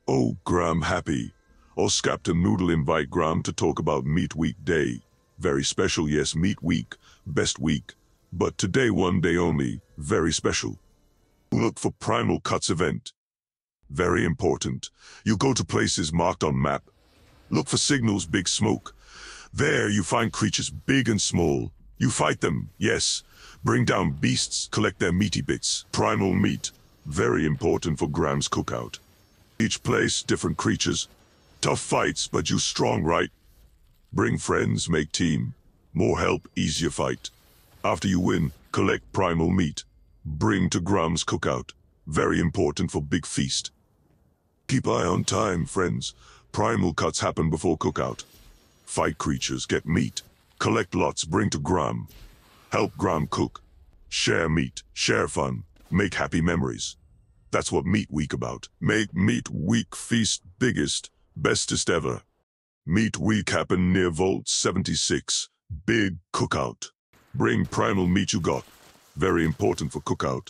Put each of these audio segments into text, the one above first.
Oh, Grahm happy. Os Captain Noodle invite Grahm to talk about Meat Week Day. Very special, yes, Meat Week, best week. But today one day only, very special. Look for Primal Cuts event. Very important. You go to places marked on map. Look for signals, big smoke. There you find creatures big and small. You fight them, yes. Bring down beasts, collect their meaty bits. Primal meat. Very important for Graham's cookout. Each place, different creatures. Tough fights, but you strong, right? Bring friends, make team. More help, easier fight. After you win, collect primal meat. Bring to Graham's cookout. Very important for big feast. Keep eye on time, friends. Primal cuts happen before cookout. Fight creatures, get meat. Collect lots, bring to Grahm. Help Grahm cook. Share meat, share fun. Make happy memories. That's what Meat Week about. Make Meat Week feast biggest, bestest ever. Meat Week happen near Vault 76. Big cookout. Bring primal meat you got. Very important for cookout.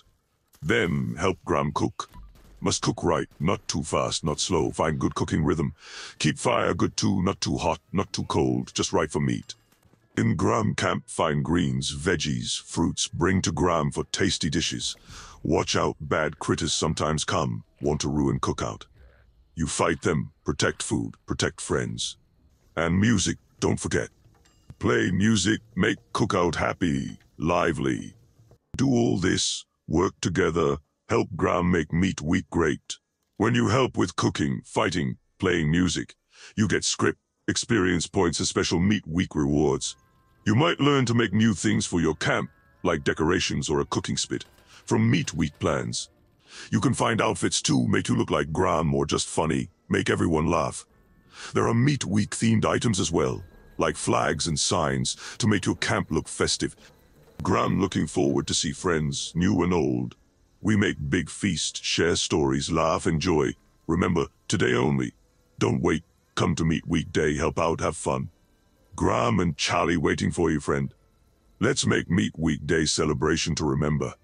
Then help Grahm cook. Must cook right, not too fast, not slow. Find good cooking rhythm. Keep fire good too, not too hot, not too cold, just right for meat. In Grahm camp, find greens, veggies, fruits. Bring to Grahm for tasty dishes. Watch out, bad critters sometimes come, want to ruin cookout. You fight them, protect food, protect friends. And music, don't forget. Play music, make cookout happy, lively. Do all this, work together, help Grahm make Meat Week great. When you help with cooking, fighting, playing music, you get script, experience points and special Meat Week rewards. You might learn to make new things for your camp, like decorations or a cooking spit, from Meat Week plans. You can find outfits too, make you look like Grahm or just funny, make everyone laugh. There are Meat Week themed items as well, like flags and signs, to make your camp look festive. Grahm looking forward to see friends, new and old. We make big feast, share stories, laugh, enjoy. Remember, today only. Don't wait, come to Meat Week Day, help out, have fun. Grahm and Charlie waiting for you, friend. Let's make Meat Week Day celebration to remember.